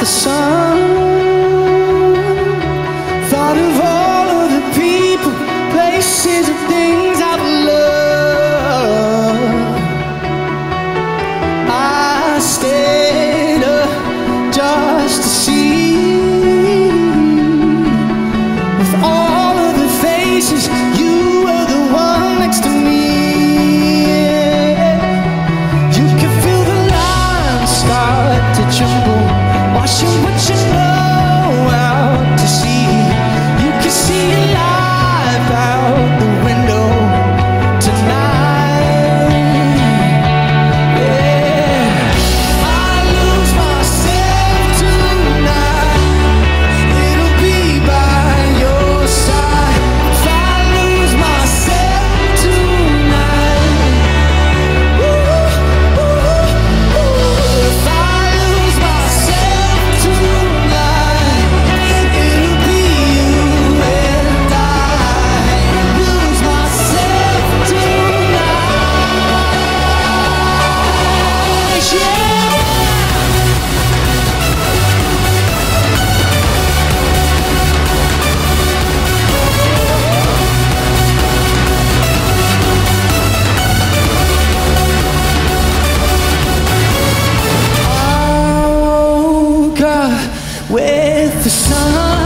the sun. Thought of all of the people, places and things I've loved. I stayed up just to see, with all of the faces, you were the one next to me. You can feel the lines start to tremble, watching what you know out to sea. You can see your life out the window tonight. Yeah, I lose myself tonight. It'll be by your side. If I lose myself tonight, ooh, ooh, ooh. If I lose myself tonight, it'll be you and I. Lose myself tonight, yeah. I woke up with the sun.